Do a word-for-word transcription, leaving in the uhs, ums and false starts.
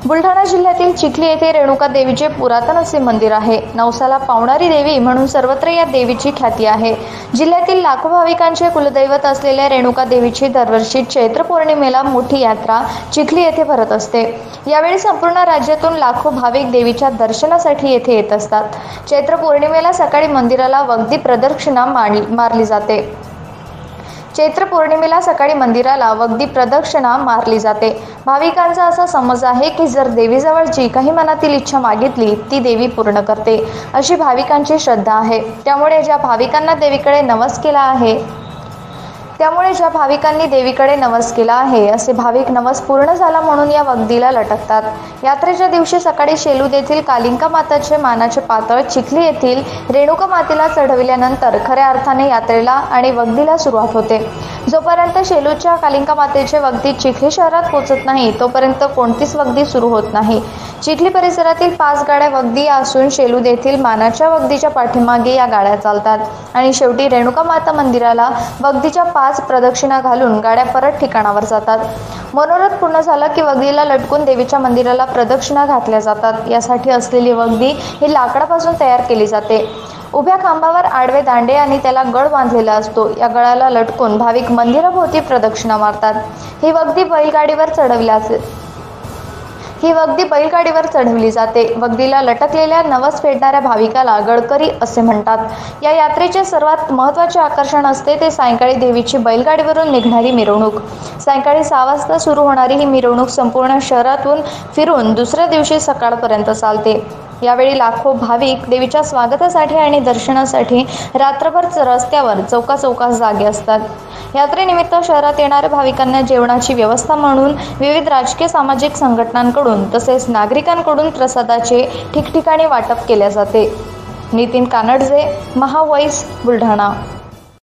बुलढाणा जिल्ह्यातील चिखली येथे रेणुका देवीचे पुरातन असे मंदिर आहे। नवसाला पावणारी देवी म्हणून सर्वत्र या देवीची ख्याती आहे। जिल्ह्यातील लाखो भाविकांचे कुलदैवत असलेल्या रेणुका देवीची दरवर्षी चैत्र पौर्णिमेला मोठी यात्रा चिखली येथे भरत असते। यावेळी संपूर्ण राज्यातून लाखो भाविक देवीच्या दर्शनासाठी येथे येत असतात। चैत्र पौर्णिमेला सकाळी मंदिराला वगदी प्रदक्षिणा मारली जाते। चैत्र पौर्णिमेला सकाळी मंदिराला वगदी प्रदक्षिणा मारली जाते। भाविकांचा असा समज आहे की जर देवीजवळ जी काही मनातील इच्छा मागितली ती देवी पूर्ण करते, अशी भाविकांची श्रद्धा आहे। त्यामुळे ज्या भाविकांना देवीकडे नवस केला आहे त्यामुळे ज्या भाविकांनी देवीकडे नवस केला आहे असे भाविक नवस पूर्ण झाला म्हणून या वगदीला लटकतात। यात्रेच्या दिवशी सकाळी शेलूद येथील कालिका माताचे मानाचे पातळ चिखली येथील रेणुका मातेला चढविल्यानंतर खऱ्या अर्थाने यात्रेला आणि वगदीला सुरुवात होते। जोपर्यंत शेलूदच्या कालिका मातेचे वगदी चिखली शहरात पोहोचत नाही तोपर्यंत कोणतीच वगदी सुरू होत नाही। चिखली परिसरातील पाच गाड्या वगदी असून शेलूद येथील मानाच्या वगदीच्या पाठीमागे या गाड्या चालतात आणि शेवटी रेणुका माता मंदिराला वगदीच्या पाच प्रदक्षिणा घालून गाड्या परत ठिकाणावर जातात। मनोरथ पूर्ण झाला की वगदीला लटकून देवीच्या मंदिराला प्रदक्षिणा घातल्या जातात। यासाठी असलेली वगदी ही लाकडापासून तयार केली जाते। उभ्या खांबावर आडवे दांडे आणि त्याला गळ बांधलेला असतो। या गळाला लटकून भाविक मंदिराभोवती प्रदक्षिणा मारतात। ही वगदी बैलगाडीवर चढवल्या ही वगदी बैलगाडीवर चढवली जाते। वगदीला लटकलेल्या नवस फेडणाऱ्या भाविकाला गडकरी असे म्हणतात। या यात्रेचे सर्वात महत्त्वाचे आकर्षण असते ते सायंकाळी देवीची बैलगाडीवरून निघणारी मिरवणूक। सायंकाळी सहा वाजता सुरू होणारी ही मिरवणूक संपूर्ण शहरातून फिरून दुसऱ्या दिवशी सकाळपर्यंत चालते। यावेळी लाखो भाविक देवीच्या स्वागतासाठी आणि दर्शनासाठी रात्रभर रस्त्यावर चौका चौकात जागे असतात। यात्रेनिमित्त शहरात येणाऱ्या भाविकांना जेवणाची व्यवस्था म्हणून विविध राजकीय सामाजिक संघटनांकडून तसेच नागरिकांकडून प्रसादाचे ठिकठिकाणी वाटप केले जाते। नितीन कानडजे, महावॉइस, बुलढाणा।